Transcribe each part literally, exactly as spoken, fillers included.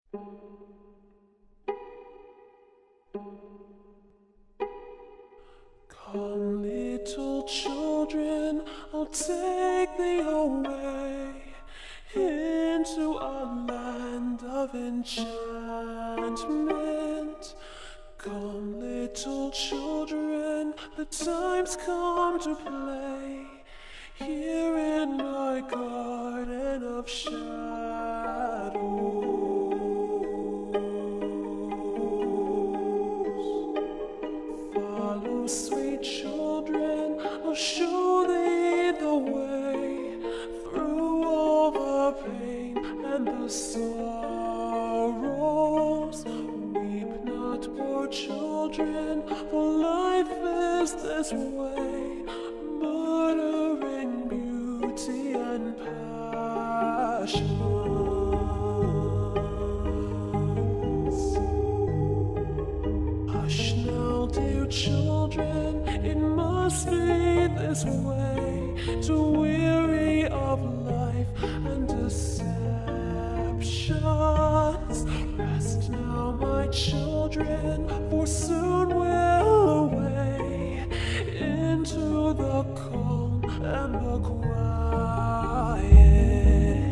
Come, little children, I'll take thee away into a land of enchantment. Come, little children, the time's come to play here in my garden of shadows. Follow, sweet children, I'll show thee the way through all the pain and the sorrows. Weep not, poor children, for life is this way, murdering beauty and passion. Hush now, dear children, it must be this way, to weary of life and deceptions. Rest now, my children, for soon we'll away into the calm and the quiet.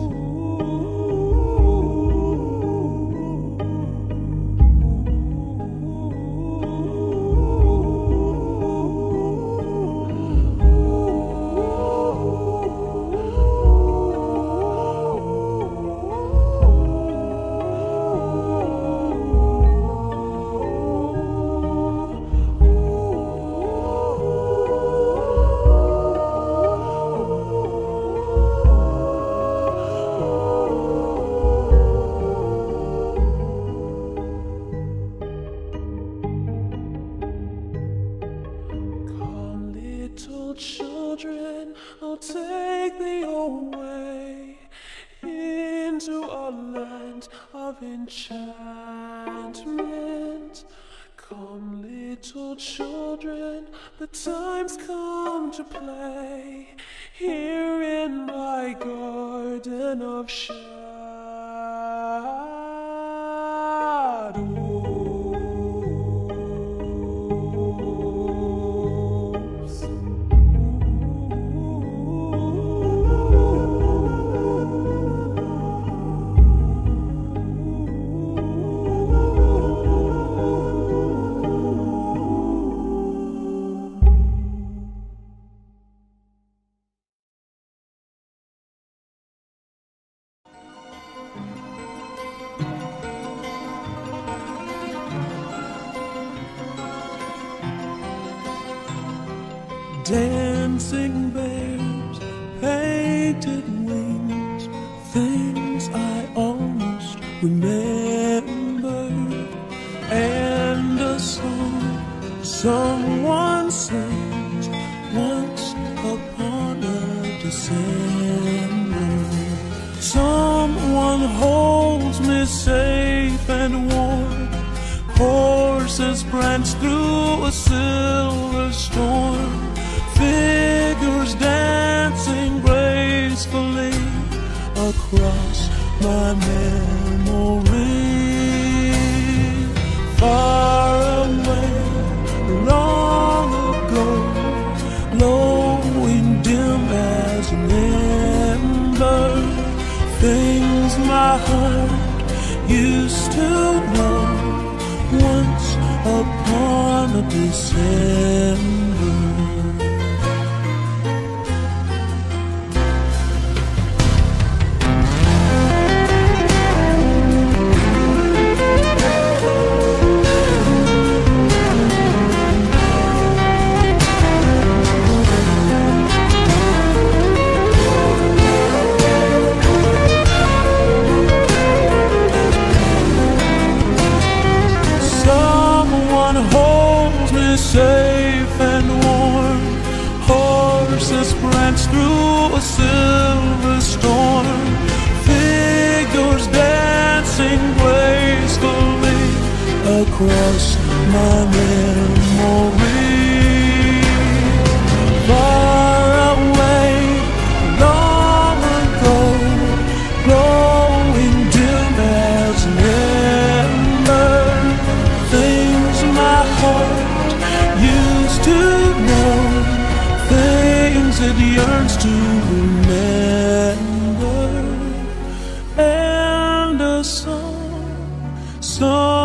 Children, I'll take thee away into a land of enchantment. Come, little children, the time's come to play here in my garden of shadows. Dancing bears, painted wings, things I almost remember, and a song someone sings once upon a December. Someone holds me safe and warm, horses prance through a silver storm, figures dancing gracefully across my memory. Far away, long ago, glowing dim as an ember, things my heart used to know once upon a December. Safe and warm, horses prance through a silver storm, figures dancing gracefully across my memory. Far away, long ago, glowing dim as song, song